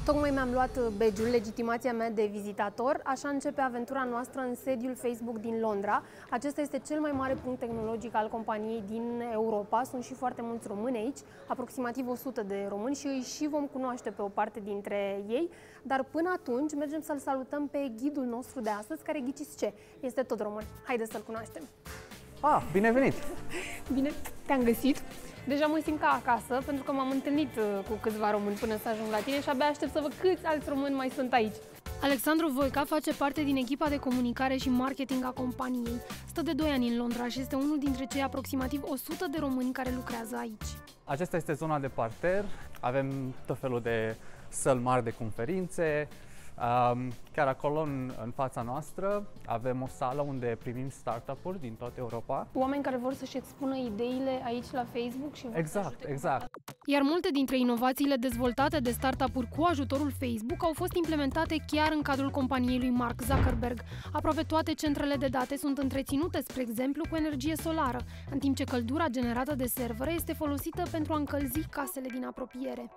Tocmai mi-am luat badge-ul, legitimația mea de vizitator. Așa începe aventura noastră în sediul Facebook din Londra. Acesta este cel mai mare punct tehnologic al companiei din Europa. Sunt și foarte mulți români aici, aproximativ 100 de români și îi și vom cunoaște pe o parte dintre ei. Dar până atunci mergem să-l salutăm pe ghidul nostru de astăzi, care ghiciți ce? Este tot român. Haideți să-l cunoaștem! Bine venit! Bine, te-am găsit! Deja mă simt ca acasă, pentru că m-am întâlnit cu câțiva români până să ajung la tine și abia aștept să văd câți alți români mai sunt aici. Alexandru Voica face parte din echipa de comunicare și marketing a companiei. Stă de 2 ani în Londra și este unul dintre cei aproximativ 100 de români care lucrează aici. Aceasta este zona de parter. Avem tot felul de săli mari de conferințe. Chiar acolo, în fața noastră, avem o sală unde primim startup-uri din toată Europa. Oameni care vor să-și expună ideile aici la Facebook și vor Exact. Iar multe dintre inovațiile dezvoltate de startup-uri cu ajutorul Facebook au fost implementate chiar în cadrul companiei lui Mark Zuckerberg. Aproape toate centrele de date sunt întreținute, spre exemplu, cu energie solară, în timp ce căldura generată de servere este folosită pentru a încălzi casele din apropiere.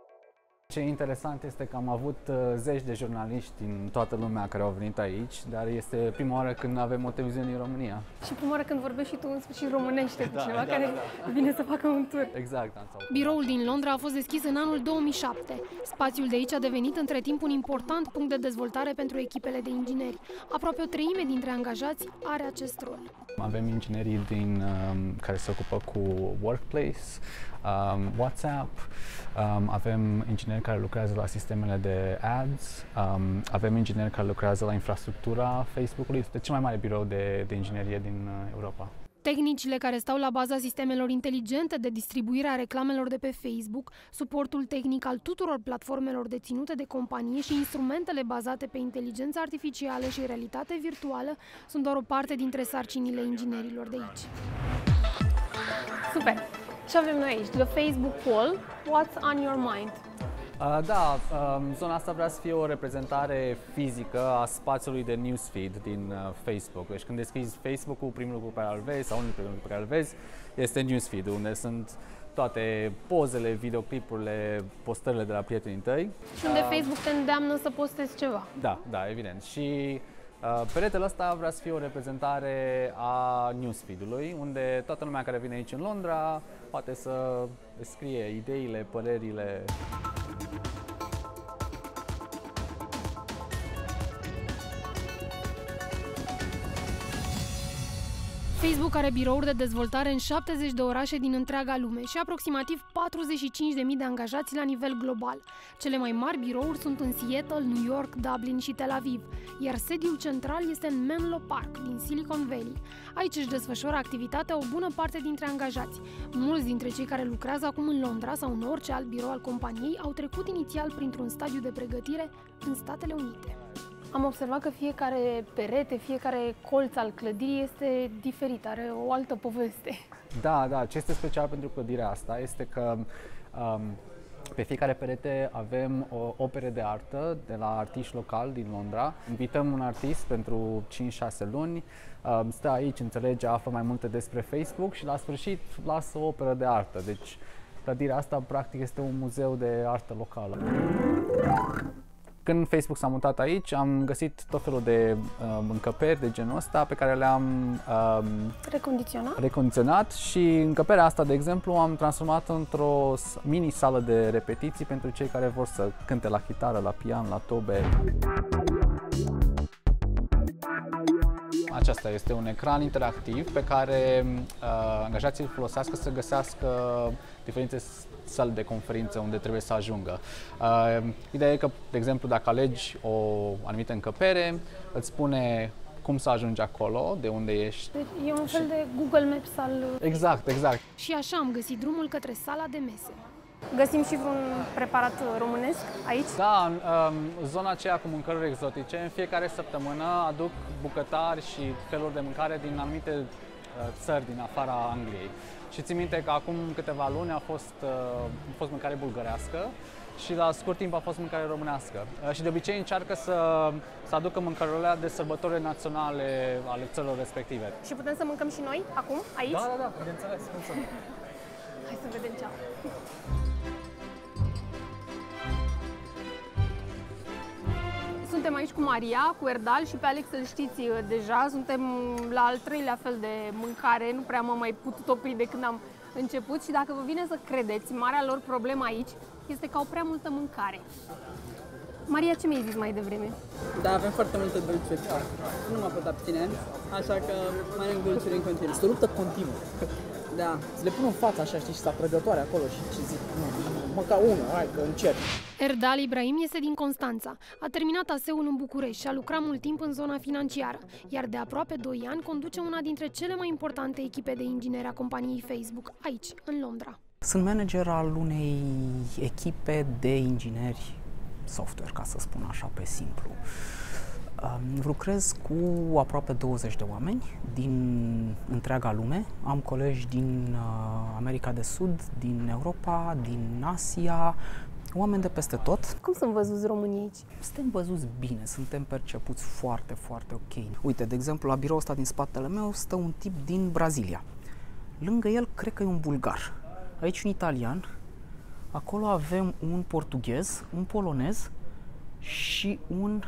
Ce e interesant este că am avut zeci de jurnaliști din toată lumea care au venit aici, dar este prima oară când avem o televiziune din România. Și prima oară când vorbești și tu în sfârșit românește cu cineva care vine să facă un tur. Exact. Biroul din Londra a fost deschis în anul 2007. Spațiul de aici a devenit între timp un important punct de dezvoltare pentru echipele de ingineri. Aproape o treime dintre angajați are acest rol. Avem inginerii care se ocupă cu Workplace, WhatsApp, avem ingineri care lucrează la sistemele de ads, avem ingineri care lucrează la infrastructura Facebook-ului. Este cel mai mare birou de inginerie din Europa. Tehnicile care stau la baza sistemelor inteligente de distribuire a reclamelor de pe Facebook, suportul tehnic al tuturor platformelor deținute de companie și instrumentele bazate pe inteligență artificială și realitate virtuală sunt doar o parte dintre sarcinile inginerilor de aici. Super! Ce avem noi aici? The Facebook Wall. What's on your mind? Zona asta vrea să fie o reprezentare fizică a spațiului de newsfeed din Facebook. Deci când deschizi Facebook-ul, primul lucru pe care îl vezi, sau unul dintre primul lucru pe care îl vezi, este newsfeed-ul, unde sunt toate pozele, videoclipurile, postările de la prietenii tăi. Și unde Facebook te îndeamnă să postezi ceva. Da, evident. Și peretele ăsta vrea să fie o reprezentare a newsfeed-ului, unde toată lumea care vine aici în Londra poate să scrie ideile, părerile. Facebook are birouri de dezvoltare în 70 de orașe din întreaga lume și aproximativ 45.000 de angajați la nivel global. Cele mai mari birouri sunt în Seattle, New York, Dublin și Tel Aviv, iar sediul central este în Menlo Park, din Silicon Valley. Aici își desfășoară activitatea o bună parte dintre angajați. Mulți dintre cei care lucrează acum în Londra sau în orice alt birou al companiei au trecut inițial printr-un stadiu de pregătire în Statele Unite. Am observat că fiecare perete, fiecare colț al clădirii este diferit, are o altă poveste. Da, ce este special pentru clădirea asta este că pe fiecare perete avem opere de artă de la artiști locali din Londra. Invităm un artist pentru 5-6 luni, stă aici, înțelege, află mai multe despre Facebook și la sfârșit lasă o operă de artă. Deci clădirea asta practic este un muzeu de artă locală. Când Facebook s-a mutat aici, am găsit tot felul de încăperi de genul ăsta pe care le-am recondiționat și încăperea asta, de exemplu, am transformat într-o mini sală de repetiții pentru cei care vor să cânte la chitară, la pian, la tobe. Aceasta este un ecran interactiv pe care angajații îl folosească să găsească diferite săli de conferință unde trebuie să ajungă. Ideea e că, de exemplu, dacă alegi o anumită încăpere, îți spune cum să ajungi acolo, de unde ești. Deci e un fel de Google Maps al... Exact. Și așa am găsit drumul către sala de mese. Găsim și vreun preparat românesc aici? Da, zona aceea cu mâncăruri exotice, în fiecare săptămână aduc bucătari și feluri de mâncare din anumite țări din afara Angliei. Și țin minte că acum câteva luni a fost mâncare bulgărească și la scurt timp a fost mâncare românească. Și de obicei încearcă să aducă mâncărurile de sărbătorile naționale ale țărilor respective. Și putem să mâncăm și noi acum, aici? Da, bineînțeles. Hai să vedem ce am. suntem aici cu Maria, cu Erdal și pe Alex îl știți deja. Suntem la al treilea fel de mâncare, nu prea m-am mai putut opri de când am început și dacă vă vine să credeți, marea lor problemă aici este că au prea multă mâncare. Maria, ce mi-ai zis mai devreme? Da, avem foarte multe dulciuri. Nu mă pot abține, așa că mănânc dulciuri în continuu. Este o luptă continuă. Da. Îți le pun în față așa, știi, și s-a prăgătoare acolo și zic, măcar unul, hai că încerc. Erdal Ibrahim este din Constanța. A terminat ASE-ul în București și a lucrat mult timp în zona financiară, iar de aproape 2 ani conduce una dintre cele mai importante echipe de ingineri a companiei Facebook, aici, în Londra. Sunt manager al unei echipe de ingineri software, ca să spun așa pe simplu. Lucrez cu aproape 20 de oameni din întreaga lume. Am colegi din America de Sud, din Europa, din Asia, oameni de peste tot. Cum sunt văzuți românii aici? Suntem văzuți bine, suntem percepuți foarte, foarte ok. Uite, de exemplu, la biroul ăsta din spatele meu stă un tip din Brazilia. Lângă el, cred că e un bulgar. Aici un italian. Acolo avem un portughez, un polonez și un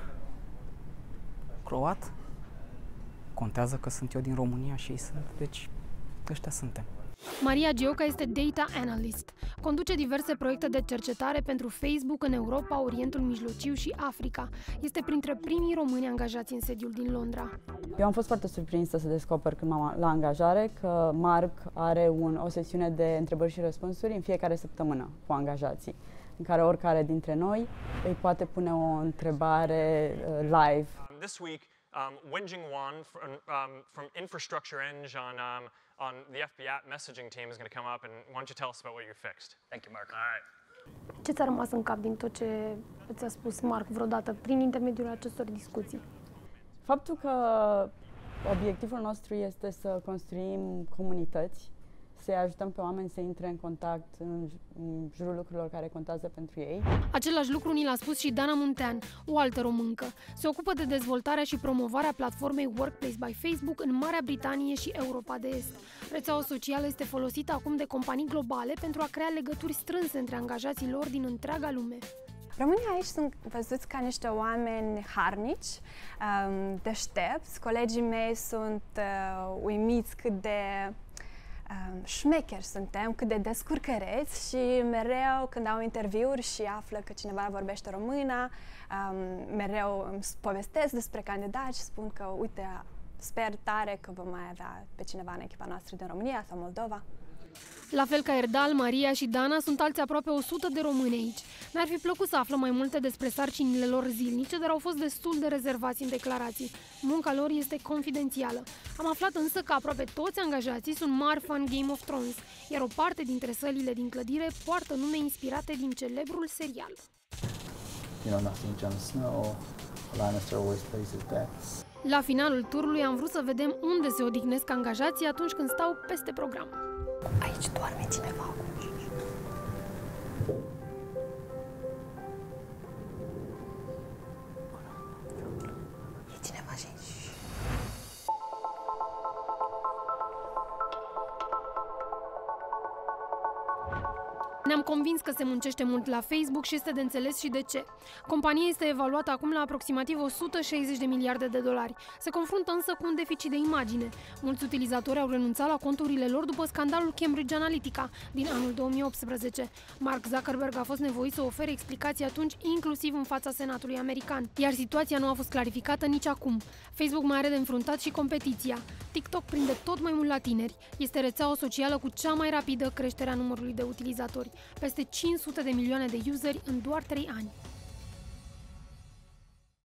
croat. Contează că sunt eu din România și ei sunt, deci ăștia suntem. Maria Gioca este Data Analyst. Conduce diverse proiecte de cercetare pentru Facebook în Europa, Orientul Mijlociu și Africa. Este printre primii români angajați în sediul din Londra. Eu am fost foarte surprinsă să descoper când m-am la angajare că Marc are o sesiune de întrebări și răspunsuri în fiecare săptămână cu angajații, în care oricare dintre noi îi poate pune o întrebare live. This week, Wenjing Wan from Infrastructure Eng on the FB app messaging team is going to come up, and why don't you tell us about what you fixed? Thank you, Mark. All right. Ce ți-a rămas în cap din tot ce ți-a spus Marc vreodată prin intermediul acestor discuții? Faptul că obiectivul nostru este să construim comunități, să-i ajutăm pe oameni să intre în contact în jurul lucrurilor care contează pentru ei. Același lucru ni l-a spus și Dana Muntean, o altă româncă. Se ocupă de dezvoltarea și promovarea platformei Workplace by Facebook în Marea Britanie și Europa de Est. Rețeaua socială este folosită acum de companii globale pentru a crea legături strânse între angajații lor din întreaga lume. Românii aici sunt văzuți ca niște oameni harnici, deștepți. Colegii mei sunt uimiți cât de șmecheri suntem, cât de descurcăreți și mereu când au interviuri și află că cineva vorbește română, mereu îmi povestesc despre candidați și spun că, uite, sper tare că vom mai avea pe cineva în echipa noastră din România sau Moldova. La fel ca Erdal, Maria și Dana, sunt alți aproape 100 de români aici. Ne-ar fi plăcut să aflăm mai multe despre sarcinile lor zilnice, dar au fost destul de rezervați în declarații. Munca lor este confidențială. Am aflat însă că aproape toți angajații sunt mari fan Game of Thrones, iar o parte dintre sălile din clădire poartă nume inspirate din celebrul serial. Nothing Jon Snow, Lannister always plays his bets. La finalul turului am vrut să vedem unde se odihnesc angajații atunci când stau peste program. Aici doarme cineva. E cineva aici. Ne-am convins că se muncește mult la Facebook și este de înțeles și de ce. Compania este evaluată acum la aproximativ 160 de miliarde de dolari. Se confruntă însă cu un deficit de imagine. Mulți utilizatori au renunțat la conturile lor după scandalul Cambridge Analytica din anul 2018. Mark Zuckerberg a fost nevoit să ofere explicații atunci, inclusiv în fața Senatului american. Iar situația nu a fost clarificată nici acum. Facebook mai are de înfruntat și competiția. TikTok prinde tot mai mult la tineri. Este rețeaua socială cu cea mai rapidă creștere a numărului de utilizatori. Peste 500 de milioane de useri în doar 3 ani.